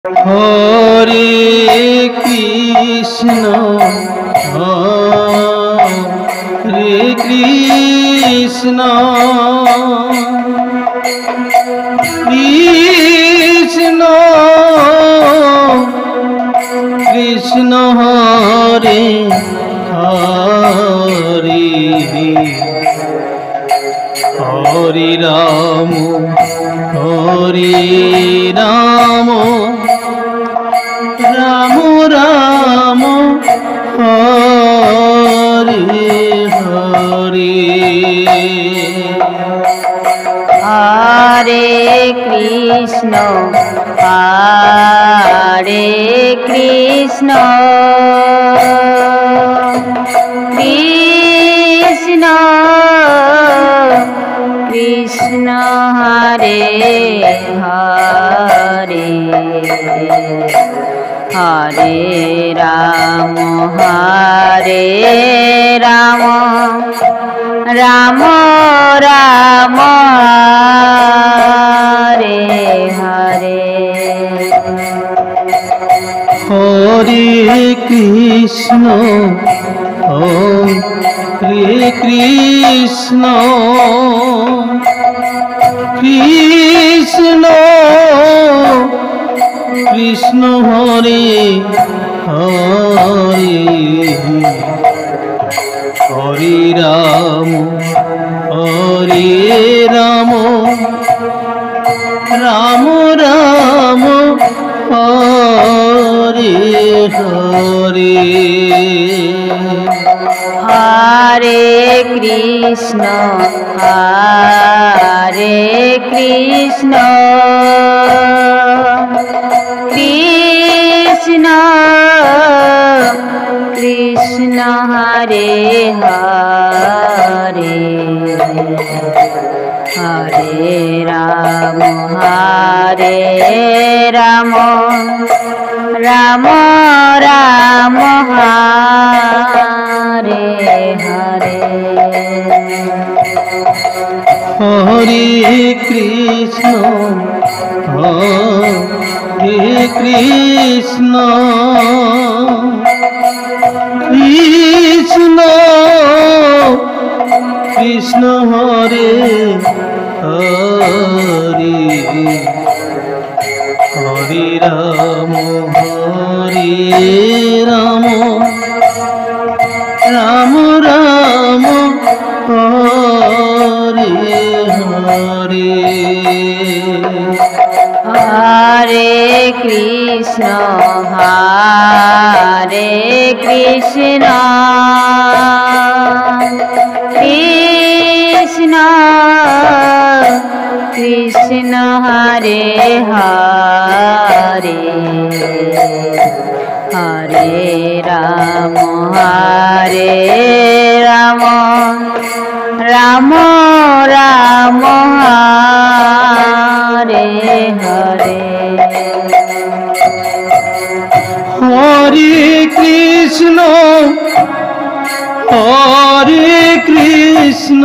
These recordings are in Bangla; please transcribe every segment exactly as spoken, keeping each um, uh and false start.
हरे कृष्ण हरे कृष्ण कृष्ण कृष्ण हरे हरे हरे राम हरे राम राम राम हरे हरे हरे कृष्ण हरे कृष्ण कृष्ण कृष्ण हरे हरे हरे राम हरे राम राम राम हरे हरे हरे कृष्ण हरे कृष्ण कृष्ण कृष्ण हरे हरे हरे राम हरे राम राम राम हरे हरे हरे कृष्ण हरे कृष्ण कृष्ण कृष्ण हरे हरे हरे राम हरे राम राम राम हरे हरे हरे कृष्ण हरे कृष्ण कृष्ण कृष्ण हरे हरे हरे राम हरे राम राम राम हरे हरे हरे कृष्ण हरे कृष्ण कृष्ण कृष्ण हरे हरे हरे राम हरे राम राम राम हरे हरे हरे कृष्ण हरे कृष्ण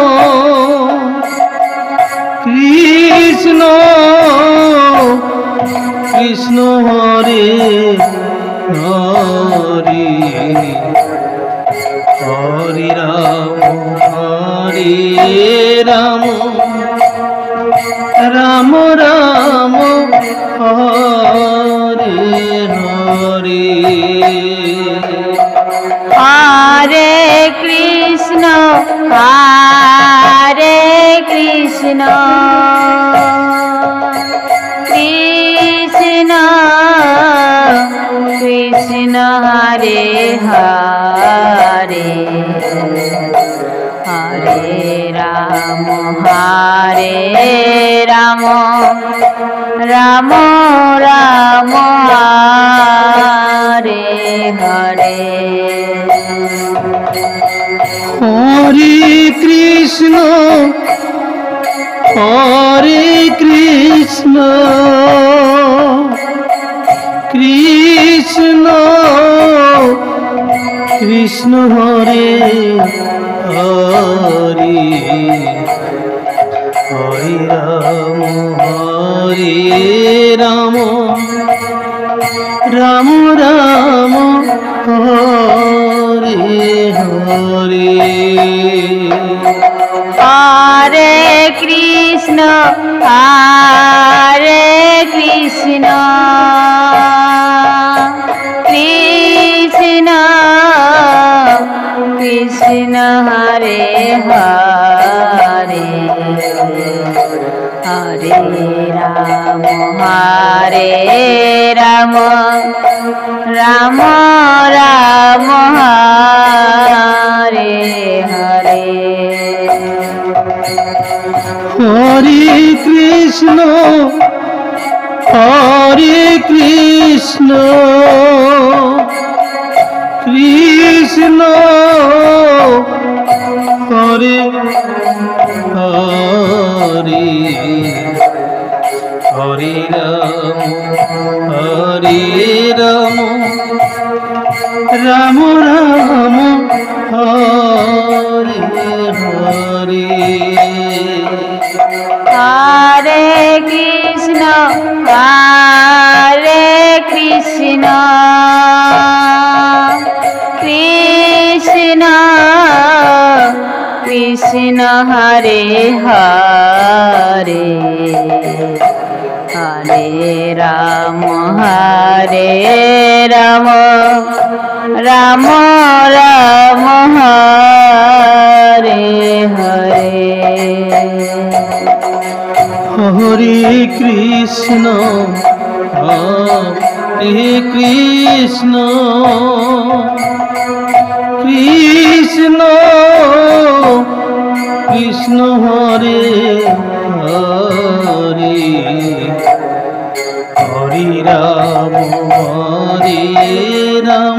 कृष्ण कृष्ण हरे हरे हरे राम हरे राम राम राम हरे हरे हरे कृष्ण हरे कृष्ण कृष्ण कृष्ण हरे हरे हरे राम हरे राम राम राम हरे हरे हरे कृष्ण हरे कृष्ण कृष्ण कृष्ण हरे हरे हरे राम हरे राम রাম রাম হরে হরে হরে কৃষ্ণ হরে কৃষ্ণ কৃষ্ণ কৃষ্ণ হরে হরে হরে রাম হরে রাম রাম রাম হরে হরে হরে কৃষ্ণ হরে কৃষ্ণ কৃষ্ণ হরে হরে হরে রাম হরে রাম রাম রাম হরে হরে হরে কৃষ্ণ হরে কৃষ্ণ কৃষ্ণ কৃষ্ণ হরে হরে হরে রাম হরে রাম রাম রাম হরে হরে হরে কৃষ্ণ হরে কৃষ্ণ কৃষ্ণ কৃষ্ণ হরে হরে হরে রাম হরে রাম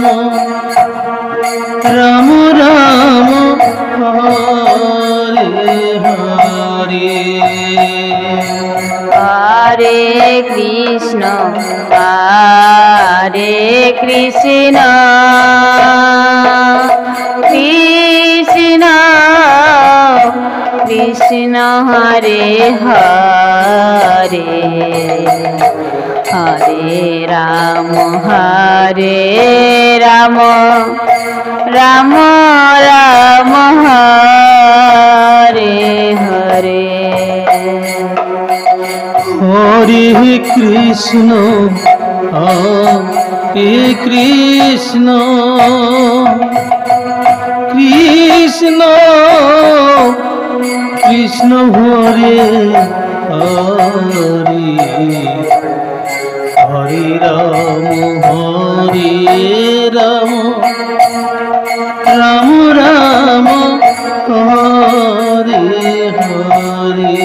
রাম রাম হরে হরে হরে কৃষ্ণ হরে কৃষ্ণ কৃষ্ণ কৃষ্ণ হরে হরে হরে রাম হরে রাম রাম রাম হরে হরে হরে কৃষ্ণ হরে কৃষ্ণ কৃষ্ণ কৃষ্ণ হরে হরে হরে রাম হরে রাম রাম রাম হরে হরে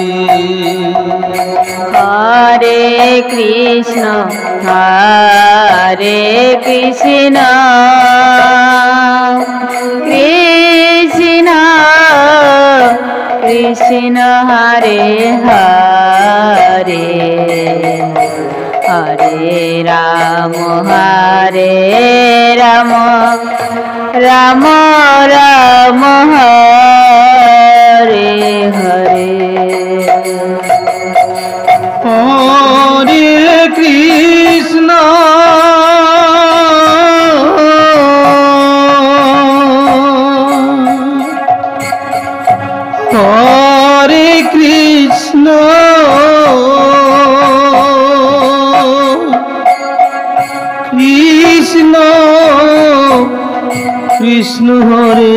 হরে কৃষ্ণ হরে কৃষ্ণ কৃষ্ণ কৃষ্ণ হরে হরে হরে রাম হরে রাম রাম রাম হরে হরে হরে কৃষ্ণ হরে কৃষ্ণ কৃষ্ণ কৃষ্ণ হরে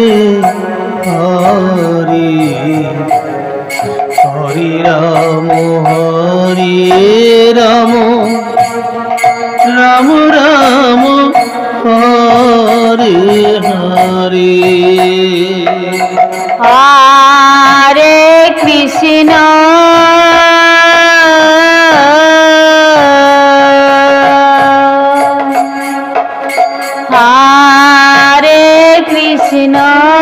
হরে হরে রাম হরে রাম রাম রাম হরে হরে হরে কৃষ্ণ হরে কৃষ্ণ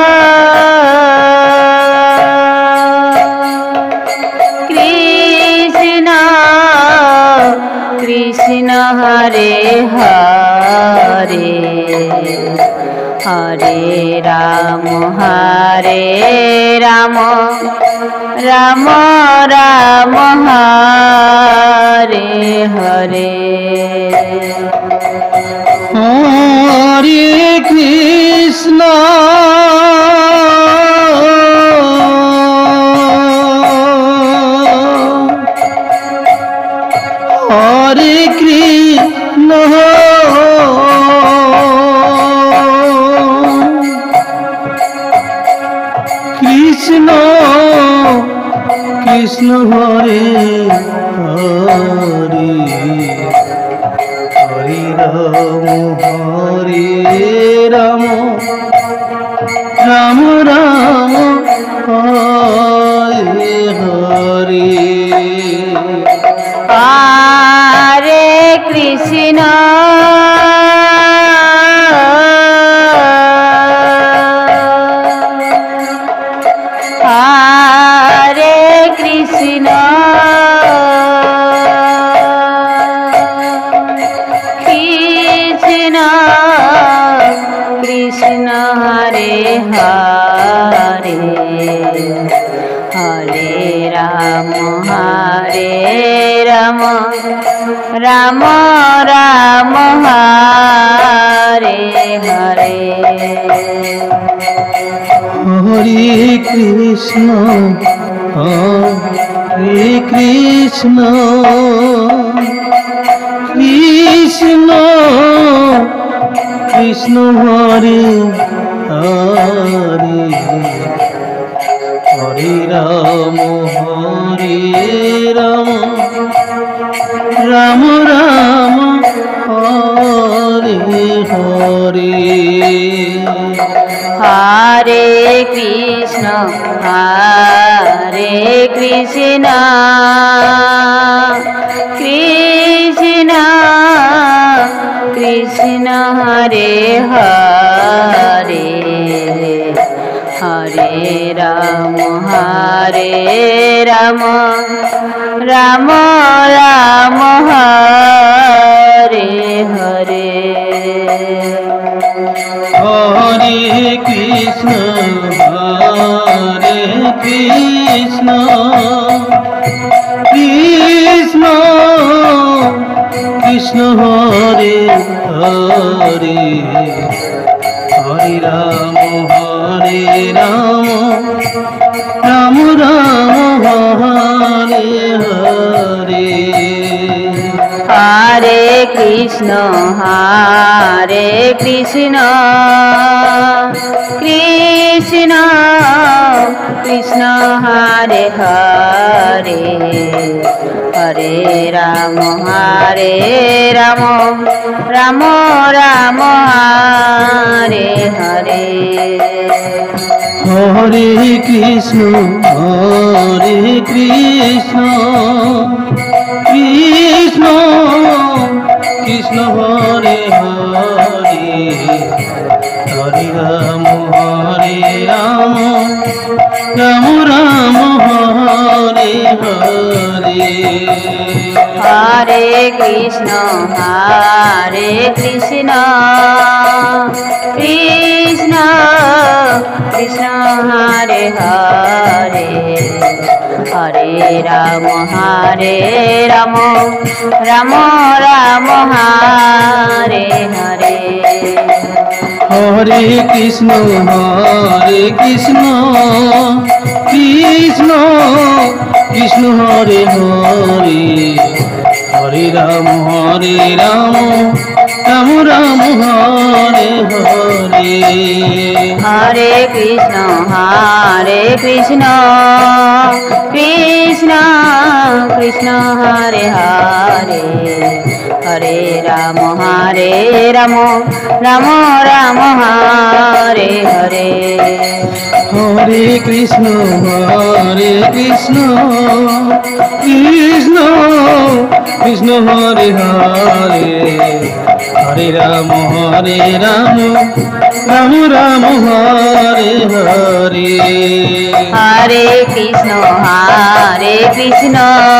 কৃষ্ণ কৃষ্ণ হরে হরে হরে রাম হরে রাম রাম রাম হরে हरे हरे हरे कृष्ण हरे कृष्ण कृष्ण कृष्ण हरे हरे हरे राम हरे राम राम राम हरे हरे हरे कृष्ण हरे कृष्ण कृष्ण कृष्ण हरे हरे हरे राम हरे राम राम राम हरे हरे हरे कृष्ण हरे कृष्ण कृष्ण कृष्ण हरे हरे हरे राम हरे राम राम राम हरे हरे हरे कृष्ण हरे कृष्ण कृष्ण कृष्ण हरे हरे हरे राम हरे राम राम राम हरे हरे हरे कृष्ण हरे कृष्ण कृष्ण कृष्ण हरे हरे हरे राम हरे राम राम राम हरे हरे हरे कृष्ण हरे कृष्ण कृष्ण कृष्ण हरे हरे हरे राम हरे राम राम राम हरे हरे हरे कृष्ण हरे कृष्ण कृष्ण कृष्ण हरे हरे हरे राम हरे राम राम राम हरे हरे हरे कृष्ण हरे कृष्ण कृष्ण कृष्ण हरे हरे हरे राम हरे राम राम राम हरे हरे हरे कृष्ण हरे कृष्ण कृष्ण कृष्ण हरे हरे हरे राम हरे राम राम राम हरे हरे हरे कृष्ण हरे कृष्ण कृष्ण कृष्ण हरे हरे हरे राम हरे राम राम राम हरे हरे हरे कृष्ण हरे कृष्ण कृष्ण कृष्ण हरे हरे हरे राम हरे राम राम राम हरे हरे हरे कृष्ण हरे कृष्ण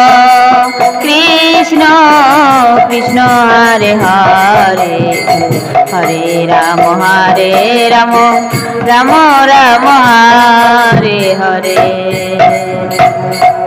कृष्ण कृष्ण हरे हरे हरे राम हरे राम राम राम हरे हरे